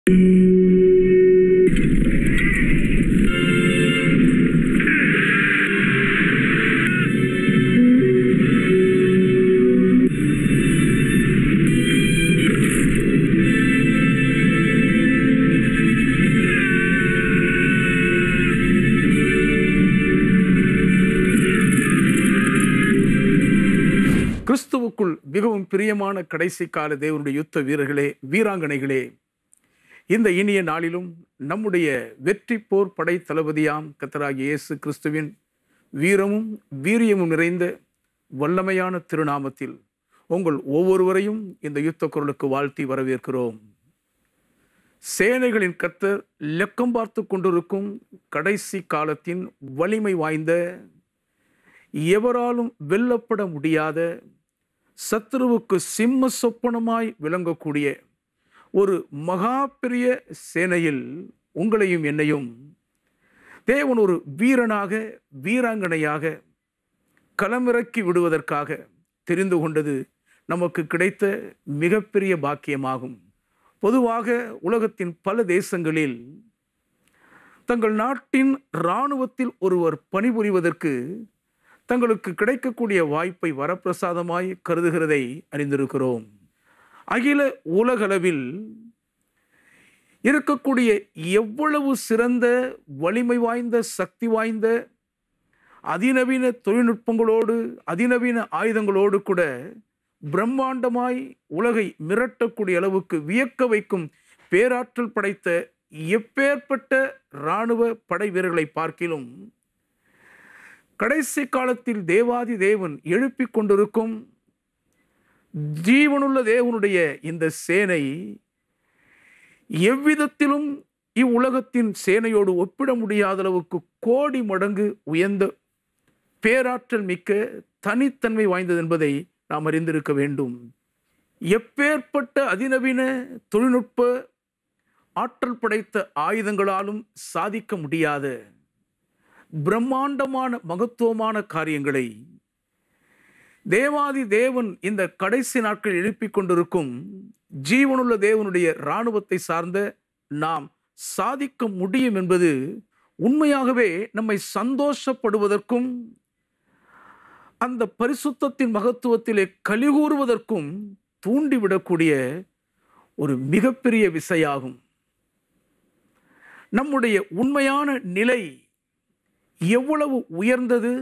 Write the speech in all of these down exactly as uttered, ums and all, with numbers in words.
கிறிஸ்துவுக்குள் மிகவும் பிரியமான கடைசி கால தேவனுடைய யுத்த வீரர்களே, வீராங்கனைகளே, இந்த இனிய நாளிலும் நம்முடைய வெற்றி போர் படை தளபதியாம் கர்த்தராகிய இயேசு கிறிஸ்துவின் வீரமும் வீரியமும் நிறைந்த வல்லமையான திருநாமத்தில் உங்கள் ஒவ்வொருவரையும் இந்த யுத்த குரலுக்கு வாழ்த்தி வரவேற்கிறோம். சேனைகளின் கர்த்தர் லெக்கம் பார்த்து கொண்டிருக்கும் கடைசி காலத்தின் வலிமை வாய்ந்த, எவராலும் வெல்லப்பட முடியாத, சத்துருவுக்கு சிம்ம சொப்பனமாய் விளங்கக்கூடிய ஒரு மகா பெரிய சேனையில் உங்களையும் என்னையும் தேவன் ஒரு வீரனாக, வீராங்கனையாக களமிறக்கி விடுவதற்காக தெரிந்து கொண்டது நமக்கு கிடைத்த மிகப்பெரிய பாக்கியமாகும். பொதுவாக உலகத்தின் பல தேசங்களில் தங்கள் நாட்டின் இராணுவத்தில் ஒருவர் பணிபுரிவதற்கு தங்களுக்கு கிடைக்கக்கூடிய வாய்ப்பை வரப்பிரசாதமாய் கருதுகிறதை அறிந்திருக்கிறோம். அகில உலகளவில் இருக்கக்கூடிய எவ்வளவு சிறந்த, வலிமை வாய்ந்த, சக்தி வாய்ந்த, அதிநவீன தொழில்நுட்பங்களோடு, அதிநவீன ஆயுதங்களோடு கூட பிரம்மாண்டமாய் உலகை மிரட்டக்கூடிய அளவுக்கு வியக்க வைக்கும் பேராற்றல் படைத்த எப்பேற்பட்ட இராணுவ படை வீரர்களை பார்க்கிலும் கடைசி காலத்தில் தேவாதி தேவன் எழுப்பி கொண்டிருக்கும் ஜீவனுள்ள தேவனுடைய இந்த சேனை எவ்விதத்திலும் இவ்வுலகத்தின் சேனையோடு ஒப்பிட முடியாத அளவுக்கு கோடி மடங்கு உயர்ந்த பேராற்றல் மிக்க, தனித்தன்மை வாய்ந்தது என்பதை நாம் அறிந்திருக்க வேண்டும். எப்பேற்பட்ட அதிநவீன தொழில்நுட்ப ஆற்றல் படைத்த ஆயுதங்களாலும் சாதிக்க முடியாத பிரம்மாண்டமான மகத்துவமான காரியங்களை தேவாதி தேவன் இந்த கடைசி நாட்கள் எழுப்பிக் கொண்டிருக்கும் ஜீவனுள்ள தேவனுடைய இராணுவத்தை சார்ந்த நாம் சாதிக்க முடியும் என்பது உண்மையாகவே நம்மை சந்தோஷப்படுவதற்கும் அந்த பரிசுத்தத்தின் மகத்துவத்திலே கலிகூறுவதற்கும் தூண்டிவிடக்கூடிய ஒரு மிகப்பெரிய விசையாகும். நம்முடைய உண்மையான நிலை எவ்வளவு உயர்ந்தது,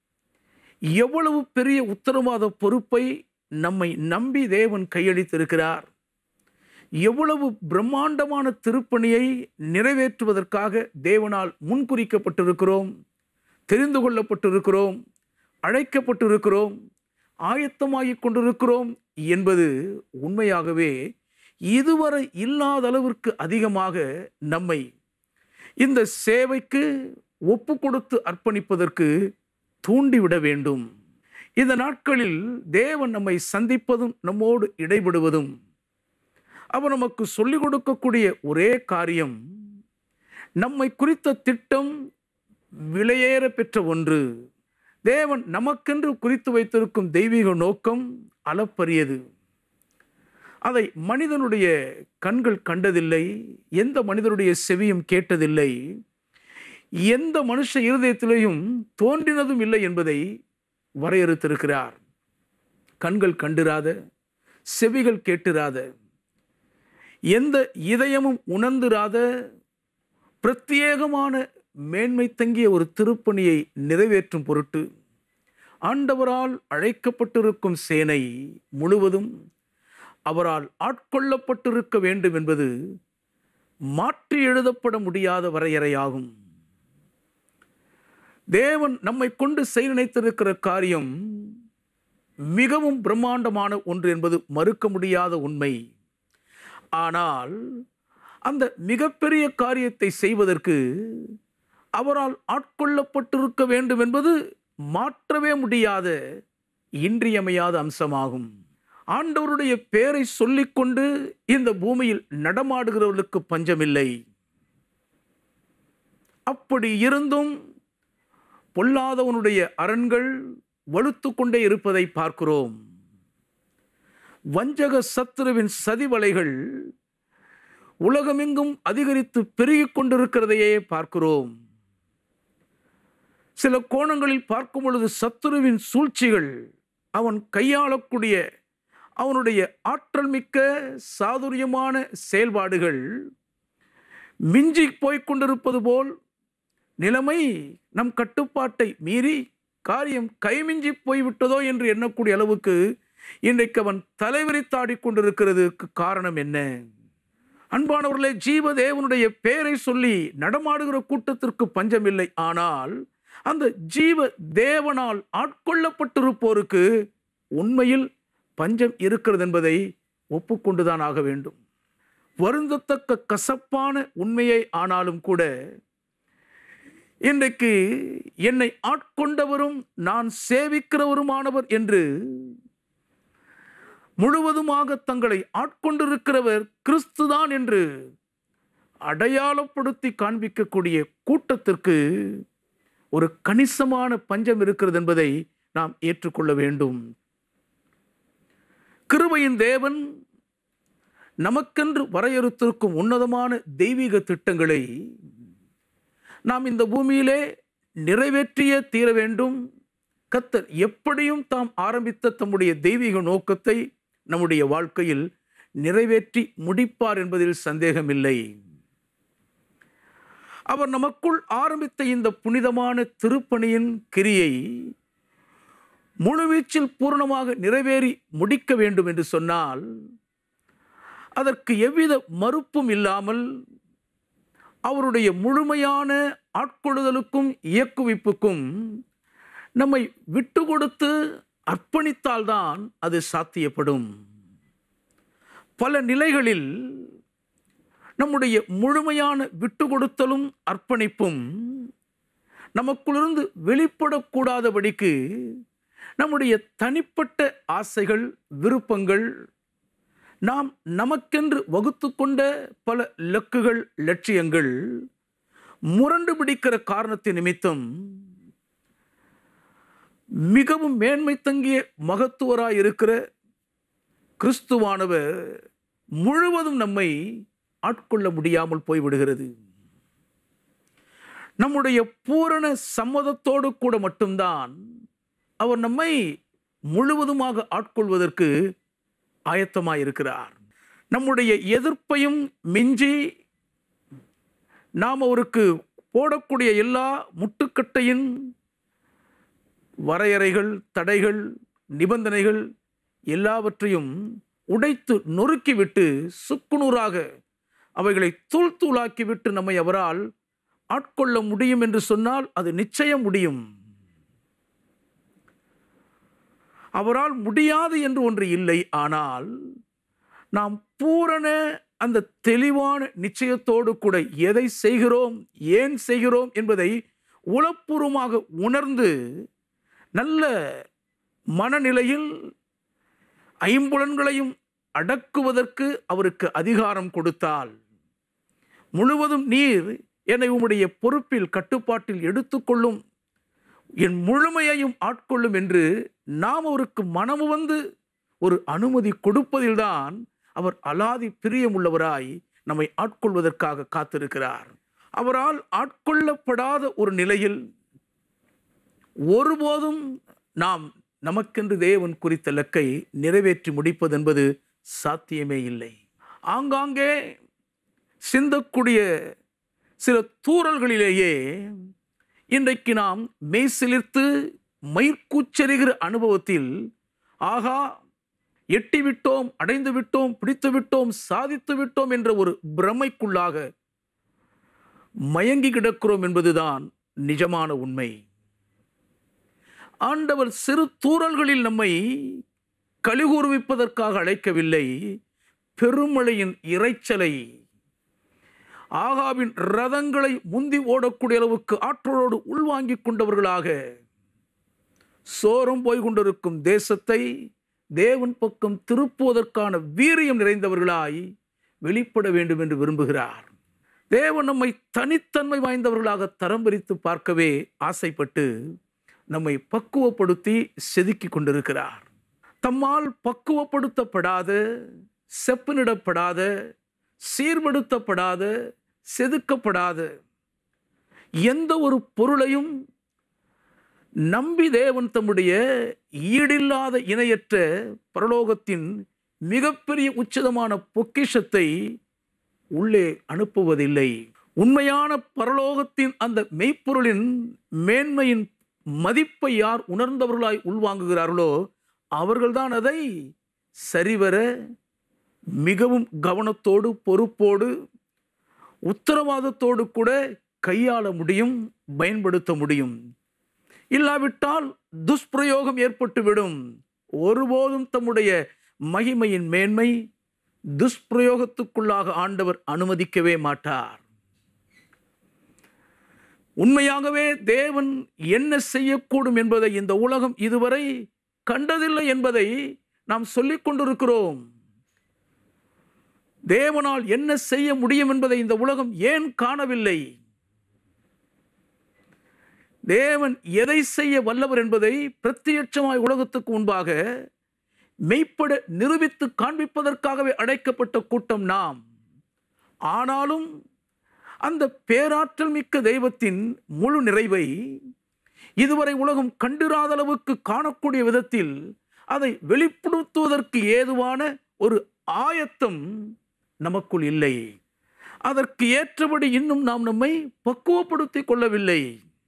எவ்வளவு பெரிய உத்தரவாத பொறுப்பை நம்மை நம்பி தேவன் கையளித்திருக்கிறார், எவ்வளவு பிரம்மாண்டமான திருப்பணியை நிறைவேற்றுவதற்காக தேவனால் முன்குறிக்கப்பட்டிருக்கிறோம், தெரிந்து கொள்ளப்பட்டிருக்கிறோம், அழைக்கப்பட்டிருக்கிறோம், ஆயத்தமாகிக் கொண்டிருக்கிறோம் என்பது உண்மையாகவே இதுவரை இல்லாத அளவிற்கு அதிகமாக நம்மை இந்த சேவைக்கு ஒப்பு கொடுத்து அர்ப்பணிப்பதற்கு தூண்டிவிட வேண்டும். இந்த நாட்களில் தேவன் நம்மை சந்திப்பதும் நம்மோடு இடைபடுவதும் அவர் நமக்கு சொல்லிக் கொடுக்கக்கூடிய ஒரே காரியம், நம்மை குறித்த திட்டம் விலையேற பெற்ற ஒன்று. தேவன் நமக்கென்று குறித்து வைத்திருக்கும் தெய்வீக நோக்கம் அளப்பரியது. அதை மனிதனுடைய கண்கள் கண்டதில்லை, எந்த மனிதனுடைய செவியும் கேட்டதில்லை, எந்த மனுஷ இருதயத்திலேயும் தோன்றினதும் இல்லை என்பதை வரையறுத்திருக்கிறார். கண்கள் கண்டிராத, செவிகள் கேட்டிராத, எந்த இதயமும் உணர்ந்திராத பிரத்யேகமான மேன்மை தங்கிய ஒரு திருப்பணியை நிறைவேற்றும் பொருட்டு ஆண்டவரால் அழைக்கப்பட்டிருக்கும் சேனை முழுவதும் அவரால் ஆட்கொள்ளப்பட்டிருக்க வேண்டும் என்பது மாற்றி எழுதப்பட முடியாத வரையறையாகும். தேவன் நம்மை கொண்டு செய்ய நினைத்திருக்கிற காரியம் மிகவும் பிரம்மாண்டமான ஒன்று என்பது மறுக்க முடியாத உண்மை. ஆனால் அந்த மிகப்பெரிய காரியத்தை செய்வதற்கு அவரால் ஆட்கொள்ளப்பட்டிருக்க வேண்டும் என்பது மாற்றவே முடியாத, இன்றியமையாத அம்சமாகும். ஆண்டவருடைய பெயரை சொல்லிக்கொண்டு இந்த பூமியில் நடமாடுகிறவர்களுக்கு பஞ்சமில்லை. அப்படி இருந்தும் பொல்லாதவனுடைய அரண்கள் வலுத்து கொண்டே இருப்பதை பார்க்கிறோம். வஞ்சக சத்துருவின் சதிவலைகள் உலகமெங்கும் அதிகரித்து பெருகிக் கொண்டிருக்கிறதையே பார்க்கிறோம். சில கோணங்களில் பார்க்கும் பொழுது சத்துருவின் சூழ்ச்சிகள், அவன் கையாளக்கூடிய அவனுடைய ஆற்றல் மிக்க சாதுரியமான செயல்பாடுகள் மிஞ்சி போய்க் கொண்டிருப்பது போல் நிலைமை நம் கட்டுப்பாட்டை மீறி காரியம் கைமிஞ்சி போய்விட்டதோ என்று எண்ணக்கூடிய அளவுக்கு இன்றைக்கு அவன் தலைவிரித்தாடிக் கொண்டிருக்கிறதுக்கு காரணம் என்ன? அன்பானவர்களே, ஜீவ தேவனுடைய பெயரை சொல்லி நடமாடுகிற கூட்டத்திற்கு பஞ்சமில்லை. ஆனால் அந்த ஜீவ தேவனால் ஆட்கொள்ளப்பட்டிருப்போருக்கு உண்மையில் பஞ்சம் இருக்கிறது என்பதை ஒப்புக்கொண்டுதான் ஆக வேண்டும். வருந்தத்தக்க கசப்பான உண்மையை ஆனாலும் கூட இன்றைக்கு என்னை ஆட்கொண்டவரும் நான் சேவிக்கிறவருமானவர் என்று முழுவதுமாக தங்களை ஆட்கொண்டிருக்கிறவர் கிறிஸ்துதான் என்று அடையாளப்படுத்தி காண்பிக்கக்கூடிய கூட்டத்திற்கு ஒரு கணிசமான பஞ்சம் இருக்கிறது என்பதை நாம் ஏற்றுக்கொள்ள வேண்டும். கிருபையின் தேவன் நமக்கென்று வரையறுத்திருக்கும் உன்னதமான தெய்வீக திட்டங்களை நாம் இந்த பூமியிலே நிறைவேற்றியே தீர வேண்டும். கர்த்தர் எப்படியும் தாம் ஆரம்பித்த தம்முடைய தெய்வீக நோக்கத்தை நம்முடைய வாழ்க்கையில் நிறைவேற்றி முடிப்பார் என்பதில் சந்தேகமில்லை. அவர் நமக்குள் ஆரம்பித்த இந்த புனிதமான திருப்பணியின் கிரியை முழுவீச்சில் பூர்ணமாக நிறைவேறி முடிக்க வேண்டும் என்று சொன்னால் அதற்கு எவ்வித மறுப்பும் இல்லாமல் அவருடைய முழுமையான ஆட்கொள்ளுதலுக்கும் இயக்குவிப்புக்கும் நம்மை விட்டு கொடுத்து அர்ப்பணித்தால்தான் அது சாத்தியப்படும். பல நிலைகளில் நம்முடைய முழுமையான விட்டு கொடுத்தலும் அர்ப்பணிப்பும் நமக்குள்ளிருந்து வெளிப்படக்கூடாதபடிக்கு நம்முடைய தனிப்பட்ட ஆசைகள், விருப்பங்கள், நாம் நமக்கென்று வகுத்து கொண்ட பல இலக்குகள், லட்சியங்கள் முரண்டு பிடிக்கிற காரணத்தின் நிமித்தம் மிகவும் மேன்மை தங்கிய மகத்துவராய் இருக்கிற கிறிஸ்துவானவர் முழுவதும் நம்மை ஆட்கொள்ள முடியாமல் போய்விடுகிறது. நம்முடைய பூரண சம்மதத்தோடு கூட மட்டும்தான் அவர் நம்மை முழுவதுமாக ஆட்கொள்வதற்கு ஆயத்தமாயிருக்கிறார். நம்முடைய எதிர்ப்பையும் மிஞ்சி நாம் அவருக்கு போடக்கூடிய எல்லா முட்டுக்கட்டையின் வரையறைகள், தடைகள், நிபந்தனைகள் எல்லாவற்றையும் உடைத்து நொறுக்கிவிட்டு சுக்குநூறாக அவைகளை தூள் தூளாக்கிவிட்டு நம்மை அவரால் ஆட்கொள்ள முடியும் என்று சொன்னால் அது நிச்சயம் முடியும். அவரால் முடியாது என்று ஒன்று இல்லை. ஆனால் நாம் பூரண அந்த தெளிவான நிச்சயத்தோடு கூட எதை செய்கிறோம், ஏன் செய்கிறோம் என்பதை உளப்பூர்வமாக உணர்ந்து நல்ல மனநிலையில் ஐம்புலன்களையும் அடக்குவதற்கு அவருக்கு அதிகாரம் கொடுத்தால், முழுவதும் நீர் என்னை உம்முடைய பொறுப்பில் கட்டுப்பாட்டில் எடுத்துக்கொள்ளும், என் முழுமையையும் ஆட்கொள்ளும் என்று நாம் அவருக்கு மனமு வந்து ஒரு அனுமதி கொடுப்பதில்தான் அவர் அலாதி பிரியமுள்ளவராய் நம்மை ஆட்கொள்வதற்காக காத்திருக்கிறார். அவரால் ஆட்கொள்ளப்படாத ஒரு நிலையில் ஒருபோதும் நாம் நமக்கென்று தேவன் குறித்த இலக்கை நிறைவேற்றி முடிப்பது என்பது சாத்தியமே இல்லை. ஆங்காங்கே சிந்தக்கூடிய சில தூறல்களிலேயே இன்றைக்கு நாம் மெய்சிலிர்த்து மயிர்கூச்செறிகிற அனுபவத்தில் ஆகா, எட்டி விட்டோம், அடைந்து விட்டோம், பிடித்து விட்டோம், சாதித்து விட்டோம் என்ற ஒரு பிரமைக்குள்ளாக மயங்கி கிடக்கிறோம் என்பதுதான் நிஜமான உண்மை. ஆண்டவர் சிறு தூறல்களில் நம்மை கலிகூர்விப்பதற்காக அழைக்கவில்லை. பெருமழையின் இரைச்சலை, ஆகாவின் ரதங்களை முந்தி ஓடக்கூடிய அளவுக்கு ஆற்றலோடு உள்வாங்கிக் கொண்டவர்களாக சோரம் போய் கொண்டிருக்கும் தேசத்தை தேவன் பக்கம் திருப்புவதற்கான வீரியம் நிறைந்தவர்களாய் வெளிப்பட வேண்டும் என்று விரும்புகிறார். தேவன் நம்மை தனித்தன்மை வாய்ந்தவர்களாக தரம் பிரித்து பார்க்கவே ஆசைப்பட்டு நம்மை பக்குவப்படுத்தி செதுக்கி கொண்டிருக்கிறார். தம்மால் பக்குவப்படுத்தப்படாத, செப்பனிடப்படாத சீர்படுத்தப்படாத, செதுக்கப்படாத எந்த ஒரு பொருளையும் நம்பி தேவன் தம்முடைய ஈடில்லாத இணையற்ற பரலோகத்தின் மிகப்பெரிய உச்சிதமான பொக்கிஷத்தை உள்ளே அனுப்புவதில்லை. உண்மையான பரலோகத்தின் அந்த மெய்ப்பொருளின் மேன்மையின் மதிப்பை யார் உணர்ந்தவர்களாய் உள்வாங்குகிறார்களோ அவர்கள்தான் அதை சரிவர மிகவும் கவனத்தோடு, பொறுப்போடு, உத்தரவாதத்தோடு கூட கையாள முடியும், பயன்படுத்த முடியும். இல்லாவிட்டால் துஷ்பிரயோகம் ஏற்பட்டுவிடும். ஒருபோதும் தம்முடைய மகிமையின் மேன்மை துஷ்பிரயோகத்துக்குள்ளாக ஆண்டவர் அனுமதிக்கவே மாட்டார். உண்மையாகவே தேவன் என்ன செய்யக்கூடும் என்பதை இந்த உலகம் இதுவரை கண்டதில்லை என்பதை நாம் சொல்லிக் கொண்டிருக்கிறோம். தேவனால் என்ன செய்ய முடியும் என்பதை இந்த உலகம் ஏன் காணவில்லை? தேவன் எதை செய்ய வல்லவர் என்பதை பிரத்யட்சமாய் உலகத்துக்கு முன்பாக மெய்ப்பட நிரூபித்து காண்பிப்பதற்காகவே அழைக்கப்பட்ட கூட்டம் நாம். ஆனாலும் அந்த பேராற்றல் மிக்க தெய்வத்தின் முழு நிறைவை இதுவரை உலகம் கண்டிராத அளவுக்கு காணக்கூடிய விதத்தில் அதை வெளிப்படுத்துவதற்கு ஏதுவான ஒரு ஆயத்தம் நமக்குள் இல்லை. அதற்கு ஏற்றபடி இன்னும் நாம் நம்மை பக்குவப்படுத்திக் கொள்ளவில்லை.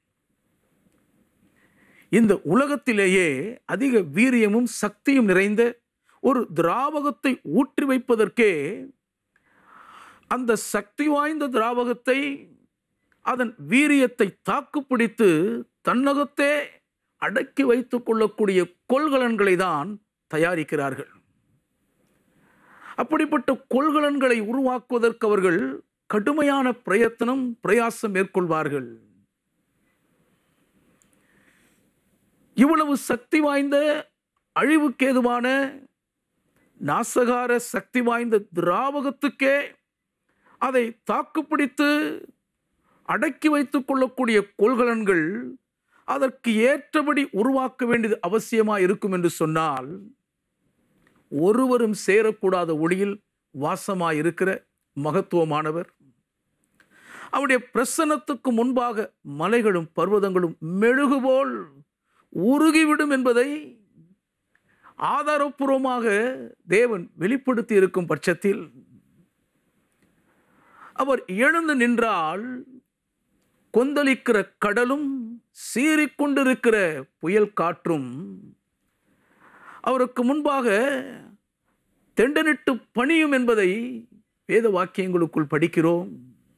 இந்த உலகத்திலேயே அதிக வீரியமும் சக்தியும் நிறைந்த ஒரு திராவகத்தை ஊற்றி வைப்பதற்கே அந்த சக்தி வாய்ந்த திராவகத்தை, அதன் வீரியத்தை தாக்குப்பிடித்து தன்னகத்தே அடக்கி வைத்துக் கொள்ளக்கூடிய கொள்கலன்களை தான் தயாரிக்கிறார்கள். அப்படிப்பட்ட கொள்கலன்களை உருவாக்குவதற்கு அவர்கள் கடுமையான பிரயத்தனம், பிரயாசம் மேற்கொள்வார்கள். இவ்வளவு சக்தி வாய்ந்த, அழிவுக்கேதுவான, நாசகார சக்தி வாய்ந்த திராவகத்துக்கே அதை தாக்குப்பிடித்து அடக்கி வைத்துக் கொள்ளக்கூடிய கொள்கலன்கள் அதற்கு ஏற்றபடி உருவாக்க வேண்டியது அவசியமாக இருக்கும் என்று சொன்னால், ஒருவரும் சேரக்கூடாத ஒளியில் வாசமாயிருக்கிற மகத்துவமானவர், அவருடைய பிரசன்னத்துக்கு முன்பாக மலைகளும் பர்வதங்களும் மெழுகுபோல் உருகிவிடும் என்பதை ஆதாரப்பூர்வமாக தேவன் வெளிப்படுத்தி இருக்கும் பட்சத்தில் அவர் எழுந்து நின்றால் கொந்தளிக்கிற கடலும் சீறிக்கொண்டிருக்கிற புயல் காற்றும் அவருக்கு முன்பாக தெண்டனிட்டு பணியும் என்பதை வேத வாக்கியங்களுக்குள் படிக்கிறோம்.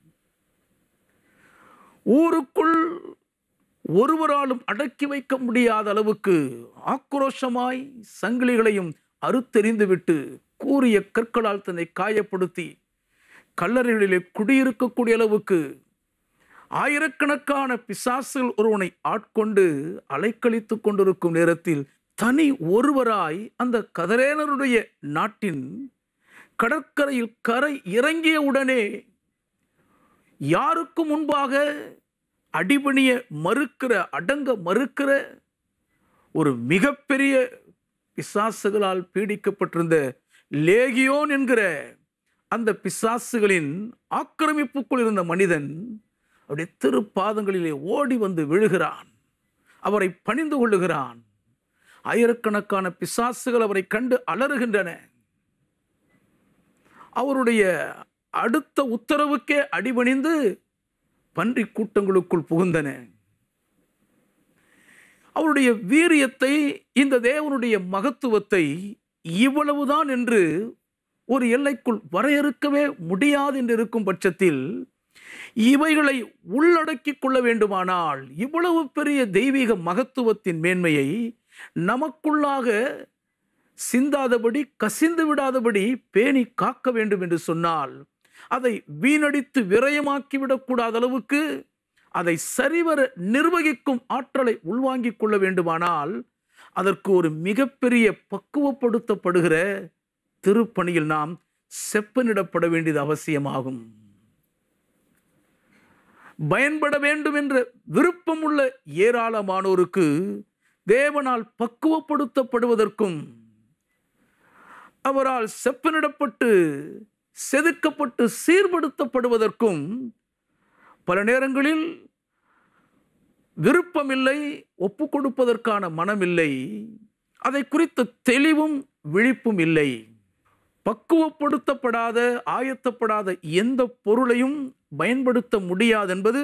ஊருக்குள் ஒருவராலும் அடக்கி வைக்க முடியாத அளவுக்கு ஆக்ரோஷமாய் சங்கிலிகளையும் அறுத்தெறிந்துவிட்டு கூரிய கற்களால் தன்னை காயப்படுத்தி கல்லறைகளிலே குடியிருக்கக்கூடிய அளவுக்கு ஆயிரக்கணக்கான பிசாசுகள் ஒருவனை ஆட்கொண்டு அலைக்கழித்து கொண்டிருக்கும் நேரத்தில் தனி ஒருவராய் அந்த கதரேனருடைய நாட்டின் கடற்கரையில் கரை இறங்கிய உடனே யாருக்கு முன்பாக அடிபணிய மறுக்கிற, அடங்க மறுக்கிற ஒரு மிகப்பெரிய பிசாசுகளால் பீடிக்கப்பட்டிருந்த லேகியோன் என்கிற அந்த பிசாசுகளின் ஆக்கிரமிப்புக்குள் இருந்த மனிதன் அவருடைய திருப்பாதங்களிலே ஓடி வந்து விழுகிறான். அவரை பணிந்து கொள்ளுகிறான். ஆயிரக்கணக்கான பிசாசுகள் அவரை கண்டு அலறுகின்றன. அவருடைய அடுத்த உத்தரவுக்கே அடிபணிந்து பன்றி கூட்டங்களுக்குள் புகுந்தன. அவருடைய வீரியத்தை, இந்த தேவனுடைய மகத்துவத்தை இவ்வளவுதான் என்று ஒரு எல்லைக்குள் வரையறுக்கவே முடியாது என்று இருக்கும் பட்சத்தில் இவைகளை உள்ளடக்கிக் கொள்ள வேண்டுமானால் இவ்வளவு பெரிய தெய்வீக மகத்துவத்தின் மேன்மையை நமக்குள்ளாக சிந்தாதபடி, கசிந்து விடாதபடி பேணி காக்க வேண்டும் என்று சொன்னால், அதை வீணடித்து விரயமாக்கிவிடக்கூடாத அளவுக்கு அதை சரிவர நிர்வகிக்கும் ஆற்றலை உள்வாங்கிக் கொள்ள வேண்டுமானால் அதற்கு ஒரு மிகப்பெரிய பக்குவப்படுத்தப்படுகிற திருப்பணியில் நாம் செப்பனிடப்பட வேண்டியது அவசியமாகும். பயன்பட வேண்டும் என்ற விருப்பமுள்ள ஏராளமானோருக்கு தேவனால் பக்குவப்படுத்தப்படுவதற்கும் அவரால் செப்பனிடப்பட்டு செதுக்கப்பட்டு சீர்படுத்தப்படுவதற்கும் பல நேரங்களில் விருப்பமில்லை, ஒப்பு கொடுப்பதற்கான மனமில்லை, அதை குறித்த தெளிவும் விழிப்பும் இல்லை. பக்குவப்படுத்தப்படாத, ஆயத்தப்படாத எந்த பொருளையும் பயன்படுத்த முடியாது என்பது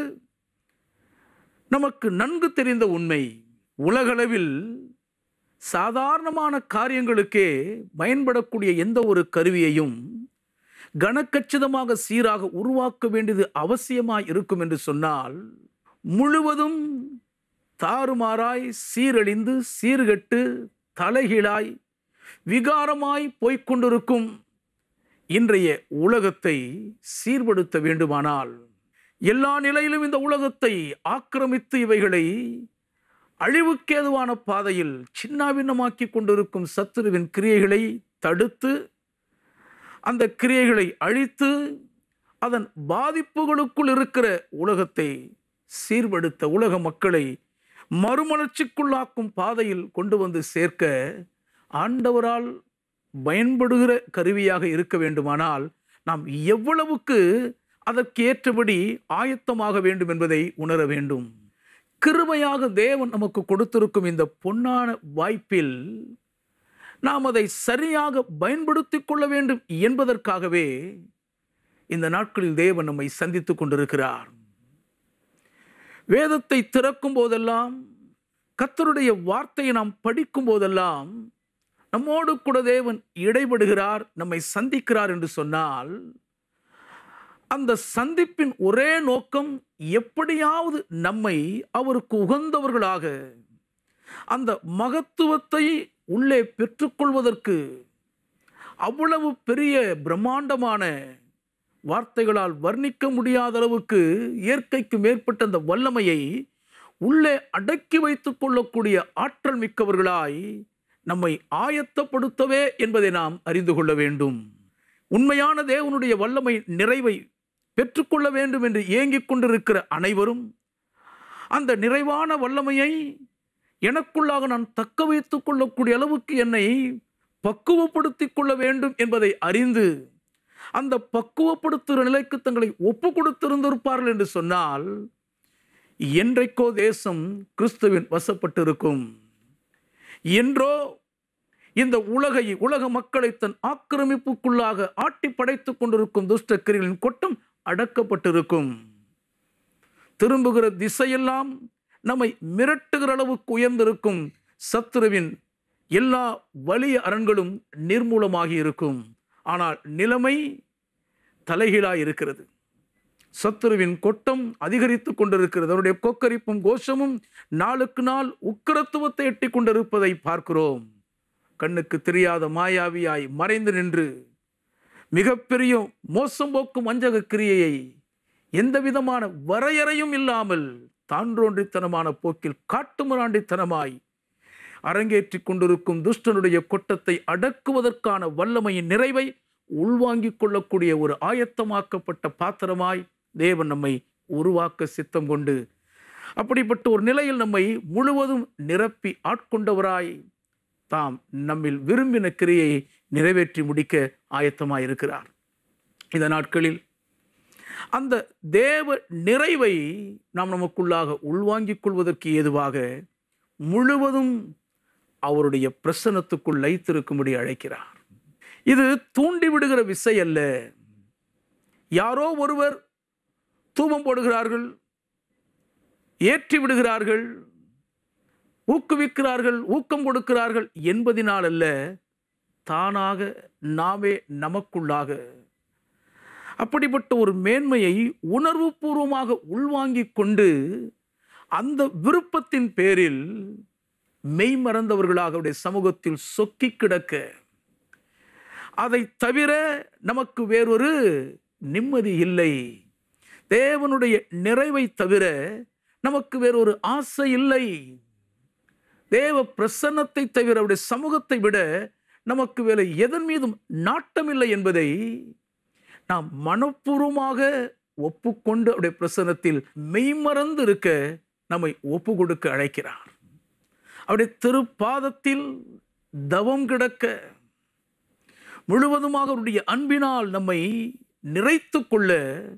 நமக்கு நன்கு தெரிந்த உண்மை. உலகளவில் சாதாரணமான காரியங்களுக்கே பயன்படக்கூடிய எந்த ஒரு கருவியையும் கனக்கச்சிதமாக சீராக உருவாக்க வேண்டியது அவசியமாய் இருக்கும் என்று சொன்னால், முழுவதும் தாறுமாறாய் சீரழிந்து சீர்கெட்டு தலைகீழாய் விகாரமாய் போய்கொண்டிருக்கும் இன்றைய உலகத்தை சீர்படுத்த வேண்டுமானால், எல்லா நிலையிலும் இந்த உலகத்தை ஆக்கிரமித்து இவைகளை அழிவுக்கேதுவான பாதையில் சின்னாபின்னமாக்கி கொண்டிருக்கும் சத்துருவின் கிரியைகளை தடுத்து, அந்த கிரியைகளை அழித்து, அதன் பாதிப்புகளுக்குள் இருக்கிற உலகத்தை சீர்படுத்த, உலக மக்களை மறுமலர்ச்சிக்குள்ளாக்கும் பாதையில் கொண்டு வந்து சேர்க்க ஆண்டவரால் பயன்படுகிற கருவியாக இருக்க வேண்டுமானால், நாம் எவ்வளவுக்கு அதற்கு ஏற்றபடி ஆயத்தமாக வேண்டும் என்பதை உணர வேண்டும். கிருபையாக தேவன் நமக்கு கொடுத்திருக்கும் இந்த பொன்னான வாய்ப்பில் நாம் அதை சரியாக பயன்படுத்திக் கொள்ள வேண்டும் என்பதற்காகவே இந்த நாட்களில் தேவன் நம்மை சந்தித்துக் கொண்டிருக்கிறார். வேதத்தை திறக்கும் போதெல்லாம், கர்த்தருடைய வார்த்தையை நாம் படிக்கும் போதெல்லாம் நம்மோடு கூட தேவன் இடைபடுகிறார், நம்மை சந்திக்கிறார் என்று சொன்னால், அந்த சந்திப்பின் ஒரே நோக்கம் எப்படியாவது நம்மை அவருக்கு உகந்தவர்களாக, அந்த மகத்துவத்தை உள்ளே பெற்றுக்கொள்வதற்கு அவ்வளவு பெரிய பிரம்மாண்டமான வார்த்தைகளால் வர்ணிக்க முடியாத அளவுக்கு இயற்கைக்கு மேற்பட்ட அந்த வல்லமையை உள்ளே அடக்கி வைத்துக் கொள்ளக்கூடிய ஆற்றல் மிக்கவர்களாய் நம்மை ஆயத்தப்படுத்தவே என்பதை நாம் அறிந்து கொள்ள வேண்டும். உண்மையான தேவனுடைய வல்லமை நிறைவை பெற்றுக்கொள்ள வேண்டும் என்று ஏங்கிக் கொண்டிருக்கிற அனைவரும் அந்த நிறைவான வல்லமையை எனக்குள்ளாக நான் தக்க வைத்துக் கொள்ளக்கூடிய அளவுக்கு என்னை பக்குவப்படுத்திக் கொள்ள வேண்டும் என்பதை அறிந்து, அந்த பக்குவப்படுத்துகிற நிலைக்கு தங்களை ஒப்பு கொடுத்திருந்திருப்பார்கள் என்று சொன்னால், என்றைக்கோ தேசம் கிறிஸ்துவின் வசப்பட்டிருக்கும். என்றோ இந்த உலகை, உலக மக்களை தன் ஆக்கிரமிப்புக்குள்ளாக ஆட்டி படைத்துக் கொண்டிருக்கும் துஷ்ட கிரியைகளின் கொட்டம் அடக்கப்பட்டிருக்கும். திரும்புகிற திசையெல்லாம் நம்மை மிரட்டுகிற அளவுக்கு உயர்ந்திருக்கும் சத்துருவின் எல்லா வலிய அரண்களும் நிர்மூலமாகி இருக்கும். ஆனால் நிலைமை தலைகீழாய் இருக்கிறது. சத்துருவின் கொட்டம் அதிகரித்து கொண்டிருக்கிறது. அவருடைய கொக்கரிப்பும் கோஷமும் நாளுக்கு நாள் உக்கிரத்துவத்தை எட்டி கொண்டிருப்பதை பார்க்கிறோம். கண்ணுக்கு தெரியாத மாயாவியாய் மறைந்து நின்று மிகப்பெரிய மோசம் போக்கும் வஞ்சக கிரியையை எந்த விதமான வரையறையும் இல்லாமல் தான்றோன்றித்தனமான போக்கில் காட்டுமிராண்டித்தனமாய் அரங்கேற்றி கொண்டிருக்கும் துஷ்டனுடைய கொட்டத்தை அடக்குவதற்கான வல்லமையின் நிறைவை உள்வாங்கிக் கொள்ளக்கூடிய ஒரு ஆயத்தமாக்கப்பட்ட பாத்திரமாய் தேவன் நம்மை உருவாக்க சித்தம் கொண்டு, அப்படிப்பட்ட ஒரு நிலையில் நம்மை முழுவதும் நிரப்பி ஆட்கொண்டவராய் தாம் நம்மில் விரும்பின கிரியை நிறைவேற்றி முடிக்க ஆயத்தமாயிருக்கிறார். இந்த நாட்களில் அந்த தேவ நிறைவை நாம் நமக்குள்ளாக உள்வாங்கிக் கொள்வதற்கு ஏதுவாக முழுவதும் அவருடைய பிரசன்னத்துக்குள் லயித்திருக்கும்படி அழைக்கிறார். இது தூண்டிவிடுகிற விசை அல்ல. யாரோ ஒருவர் தூபம் போடுகிறார்கள், ஏற்றி விடுகிறார்கள், ஊக்குவிக்கிறார்கள், ஊக்கம் கொடுக்கிறார்கள் என்பதினால் அல்ல, தானாக நாமே நமக்குள்ளாக அப்படிப்பட்ட ஒரு மேன்மையை உணர்வு பூர்வமாக உள்வாங்கிக் கொண்டு அந்த விருப்பத்தின் பேரில் மெய்மறந்தவர்களாக அவருடைய சமூகத்தில் சொக்கி கிடக்க, அதை தவிர நமக்கு வேறொரு நிம்மதி இல்லை. தேவனுடைய நிறைவை தவிர நமக்கு வேறொரு ஆசை இல்லை. தேவ பிரசன்னத்தை தவிர அவருடைய சமூகத்தை விட நமக்கு வேறு எதன் மீதும் நாட்டம் இல்லை என்பதை நாம் மனப்பூர்வமாக ஒப்புக்கொண்டு அவருடைய பிரசன்னத்தில் மெய்மறந்து இருக்க நம்மை ஒப்பு கொடுக்க அழைக்கிறார். அவருடைய திருப்பாதத்தில் தவம் கிடக்க, முழுவதுமாக அவருடைய அன்பினால் நம்மை நிறைத்து கொள்ள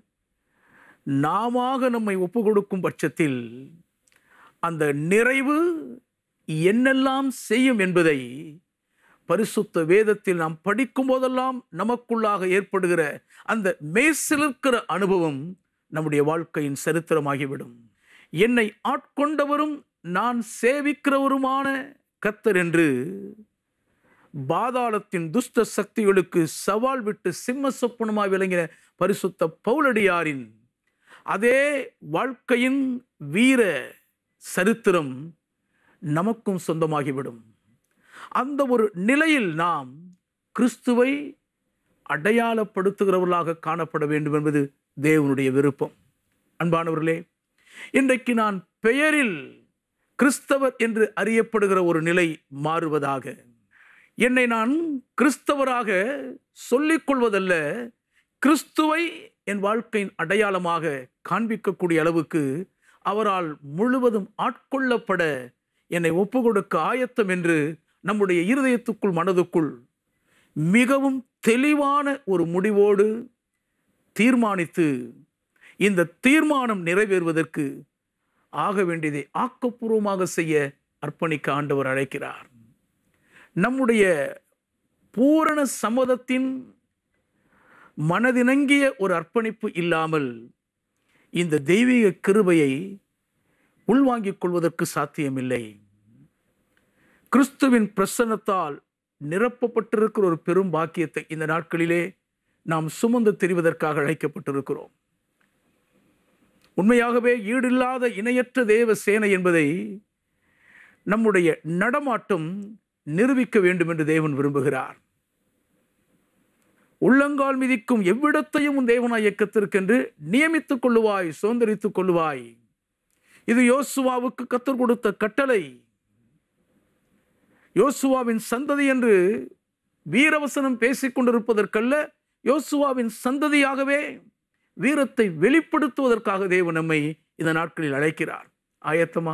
நாம நம்மை ஒப்பு கொடுக்கும் பட்சத்தில் அந்த நிறைவு என்னெல்லாம் செய்யும் என்பதை பரிசுத்த வேதத்தில் நாம் படிக்கும் போதெல்லாம் நமக்குள்ளாக ஏற்படுகிற அந்த மெய்சிலிர்க்கிற அனுபவம் நம்முடைய வாழ்க்கையின் சரித்திரமாகிவிடும். என்னை ஆட்கொண்டவரும் நான் சேவிக்கிறவருமான கர்த்தர் என்று பாதாளத்தின் துஷ்ட சக்திகளுக்கு சவால் விட்டு சிம்ம சொப்பனமாய் விளங்கின பரிசுத்த பவுலடியாரின் அதே வாழ்க்கையின் வீர சரித்திரம் நமக்கும் சொந்தமாகிவிடும். அந்த ஒரு நிலையில் நாம் கிறிஸ்துவை அடையாளப்படுத்துகிறவர்களாக காணப்பட வேண்டும் என்பது தேவனுடைய விருப்பம். அன்பானவர்களே, இன்றைக்கு நான் பெயரில் கிறிஸ்தவர் என்று அறியப்படுகிற ஒரு நிலை மாறுவதாக, என்னை நான் கிறிஸ்தவராக சொல்லிக் கொள்வதல்ல, கிறிஸ்துவை என் வாழ்க்கையின் அடையாளமாக காண்பிக்கக்கூடிய அளவுக்கு அவரால் முழுவதும் ஆட்கொள்ளப்பட என்னை ஒப்பு கொடுக்க ஆயத்தம் என்று நம்முடைய இருதயத்துக்குள் மனதுக்குள் மிகவும் தெளிவான ஒரு முடிவோடு தீர்மானித்து இந்த தீர்மானம் நிறைவேறுவதற்கு ஆக வேண்டியதை ஆக்கப்பூர்வமாக செய்ய அர்ப்பணிக்க ஆண்டவர் அழைக்கிறார். நம்முடைய பூரண சம்மதத்தின் மனதிணங்கிய ஒரு அர்ப்பணிப்பு இல்லாமல் இந்த தெய்வீக கிருபையை உள்வாங்கிக் கொள்வதற்கு சாத்தியமில்லை. கிறிஸ்துவின் பிரசன்னத்தால் நிரப்பப்பட்டிருக்கிற ஒரு பெரும் பாக்கியத்தை இந்த நாட்களிலே நாம் சுமந்து தெரிவதற்காக அழைக்கப்பட்டிருக்கிறோம். உண்மையாகவே ஈடில்லாத இணையற்ற தேவ சேனை என்பதை நம்முடைய நடமாட்டம் நிரூபிக்க வேண்டும் என்று தேவன் விரும்புகிறார். உள்ளங்கால் மிதிக்கும் எவ்விடத்தையும் உன் தேவனாய் இயக்கத்திற்கென்று நியமித்துக் கொள்ளுவாய், சுதந்திரித்துக் கொள்ளுவாய். இது யோசுவாவுக்கு கர்த்தர் கொடுத்த கட்டளை. யோசுவாவின் சந்ததி என்று வீரவசனம் பேசிக் கொண்டிருப்பதற்கல்ல, யோசுவாவின் சந்ததியாகவே வீரத்தை வெளிப்படுத்துவதற்காக தேவன் நம்மை இந்த நாட்களில் அழைக்கிறார். ஆயத்தமா?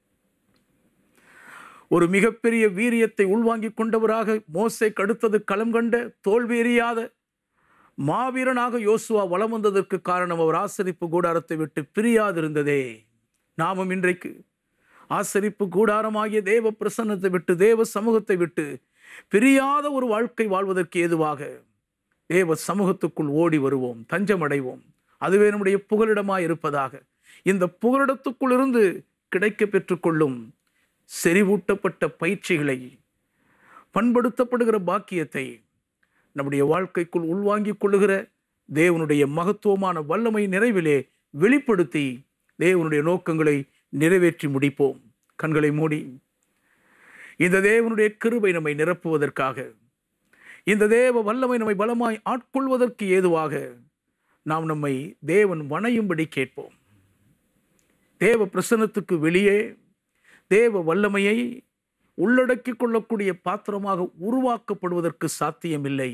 ஒரு மிகப்பெரிய வீரியத்தை உள்வாங்கிக் கொண்டவராக மோசேக்கு அடுத்தது களம் கண்ட தோல்வியறியாத மாவீரனாக யோசுவா வலம் வந்ததற்கு காரணம் அவர் ஆசரிப்பு கூடாரத்தை விட்டு பிரியாதிருந்ததே. நாமும் இன்றைக்கு ஆசரிப்பு கூடாரமாகிய தேவ பிரசன்னத்தை விட்டு, தேவ சமூகத்தை விட்டு பிரியாத ஒரு வாழ்க்கை வாழ்வதற்கு ஏதுவாக தேவ சமூகத்துக்குள் ஓடி வருவோம், தஞ்சம் அடைவோம். அதுவே நம்முடைய புகலிடமாய் இருப்பதாக. இந்த புகலிடத்துக்குள் இருந்து கிடைக்க பெற்றுக்கொள்ளும் செறிவூட்டப்பட்ட பயிற்சிகளை, பண்படுத்தப்படுகிற பாக்கியத்தை நம்முடைய வாழ்க்கைக்குள் உள்வாங்கிக் கொள்ளுகிற தேவனுடைய மகத்துவமான வல்லமை நிறைவிலே வெளிப்படுத்தி தேவனுடைய நோக்கங்களை நிறைவேற்றி முடிப்போம். கண்களை மூடி இந்த தேவனுடைய கிருபை நம்மை நிரப்புவதற்காக, இந்த தேவ வல்லமை நம்மை பலமாய் ஆட்கொள்வதற்கு ஏதுவாக நாம் நம்மை தேவன் வணையும்படி கேட்போம். தேவ பிரசன்னத்துக்கு வெளியே தேவ வல்லமையை உள்ளடக்கிக் கொள்ளக்கூடிய பாத்திரமாக உருவாக்கப்படுவதற்கு சாத்தியமில்லை.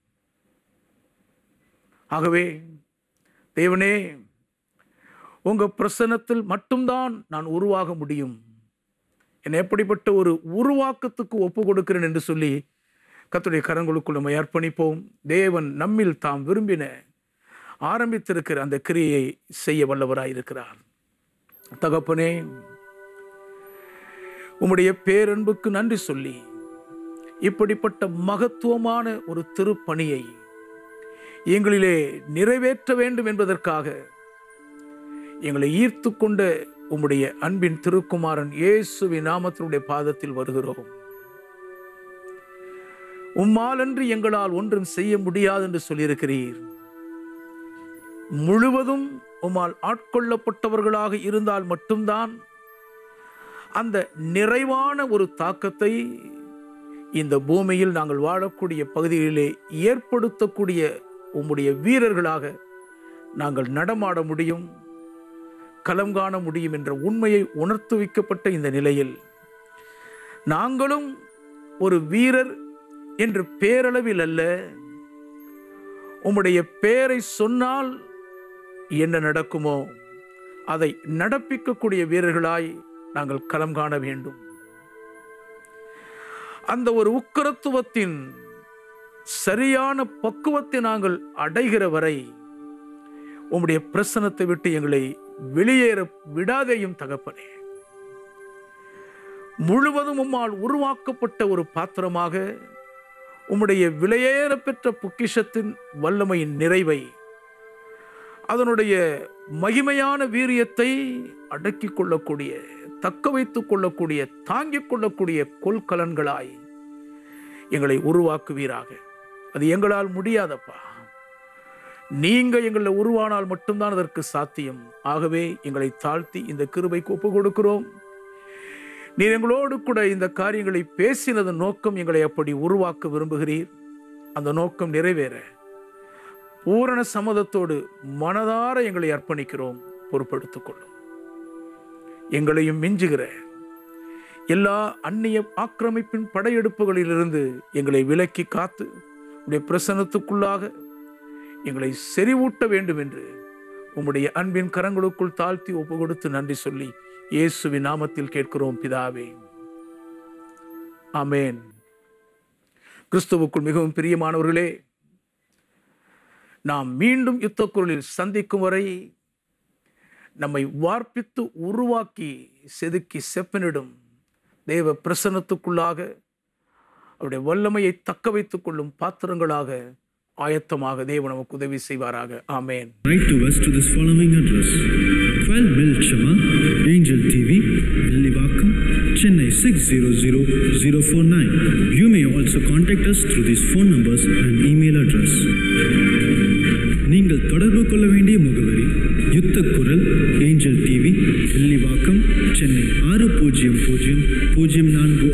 ஆகவே தேவனே, உங்க பிரசன்னத்தில் மட்டும்தான் நான் உருவாக முடியும். என்னை எப்படிப்பட்ட ஒரு உருவாக்கத்துக்கு ஒப்பு கொடுக்கிறேன் என்று சொல்லி கர்த்தருடைய கரங்களுக்குள் நம்மை அர்ப்பணிப்போம். தேவன் நம்மில் தாம் விரும்பின ஆரம்பித்திருக்கிற அந்த கிரியை செய்ய வல்லவராயிருக்கிறார். தகப்பனே, உம்முடைய பேரன்புக்கு நன்றி சொல்லி இப்படிப்பட்ட மகத்துவமான ஒரு திருப்பணியை எங்களிலே நிறைவேற்ற வேண்டும் என்பதற்காக எங்களை ஈர்த்து கொண்ட உம்முடைய அன்பின் திருக்குமாரன் இயேசுவின் நாமத்தினுடைய பாதத்தில் வருகிறோம். உம்மாலன்றி எங்களால் ஒன்றும் செய்ய முடியாது என்று சொல்லியிருக்கிறீர். முழுவதும் உம்மால் ஆட்கொள்ளப்பட்டவர்களாக இருந்தால் மட்டும்தான் அந்த நிறைவான ஒரு தாக்கத்தை இந்த பூமியில் நாங்கள் வாழக்கூடிய பகுதிகளிலே ஏற்படுத்தக்கூடிய உம்முடைய வீரர்களாக நாங்கள் நடமாட முடியும், களம் காண முடியும் என்ற உண்மையை உணர்த்து வைக்கப்பட்ட இந்த நிலையில் நாங்களும் ஒரு வீரர் என்று பேரளவில் அல்ல, உம்முடைய பெயரை சொன்னால் என்ன நடக்குமோ அதை நடப்பிக்கக்கூடிய வீரர்களாய் நாங்கள் களம் காண வேண்டும். அந்த ஒரு உக்கிரத்துவத்தின் சரியான பக்குவத்தை நாங்கள் அடைகிற வரை உம்முடைய பிரசன்னத்தை விட்டு எங்களை வெளியேற விடாதேயும் தகப்பனே. முழுவதும் உம்மால் உருவாக்கப்பட்ட ஒரு பாத்திரமாக உம்முடைய விலையேற பெற்ற பொக்கிஷத்தின் வல்லமையின் நிறைவை, அதனுடைய மகிமையான வீரியத்தை அடக்கிக் கொள்ளக்கூடிய, தக்க வைத்துக் கொள்ளக்கூடிய, தாங்கிக் கொள்ளக்கூடிய கொள்கலன்களாய் எங்களை உருவாக்குவீராக. அது எங்களால் முடியாதப்பா. நீங்க எங்களை உருவானால் மட்டும்தான் அதற்கு சாத்தியம். ஆகவே எங்களை தாழ்த்தி இந்த கிருபைக்கு ஒப்பு கொடுக்கிறோம். நீர் எங்களோடு கூட இந்த காரியங்களை பேசினது நோக்கம் எங்களை அப்படி உருவாக்க விரும்புகிறீர். அந்த நோக்கம் நிறைவேற பூரண சம்மதத்தோடு மனதார எங்களை அர்ப்பணிக்கிறோம். பொறுப்படுத்திக் கொள்ளும். எங்களையும் மிஞ்சுகிற எல்லா அந்நிய ஆக்கிரமிப்பின் படையெடுப்புகளிலிருந்து எங்களை விலக்கி காத்து உடைய பிரசன்னத்துக்குள்ளாக எங்களை செறிவூட்ட வேண்டும் என்று உம்முடைய அன்பின் கரங்களுக்குள் தாழ்த்தி ஒப்பு கொடுத்து நன்றி சொல்லி இயேசுவின் நாமத்தில் கேட்கிறோம் பிதாவே, ஆமேன். கிறிஸ்துவுக்குள் மிகவும் பிரியமானவர்களே, நாம் மீண்டும் யுத்த குரலில் சந்திக்கும் வரை நம்மை வார்ப்பித்து உருவாக்கி செதுக்கி செப்பனிடும் தேவ பிரசன்னத்துக்குள்ளாக அவருடைய வல்லமையை தக்க வைத்துக் கொள்ளும் பாத்திரங்களாக ஆயத்தமாக தேவன் நமக்கு உதவி செய்வாராக. ஆமேன். Write to us to this following address: twelve Milchama, Angel T V, Villivakkam, Chennai six zero zero zero four nine. You may also contact us through these phone numbers and email address. நீங்கள் தொடர்பு கொள்ள வேண்டிய முகவரி: யுத்த குரல், angel TV, Villivakkam, Chennai ஆறு பூஜ்ஜியம் பூஜ்ஜியம் பூஜ்ஜியம் நான்கு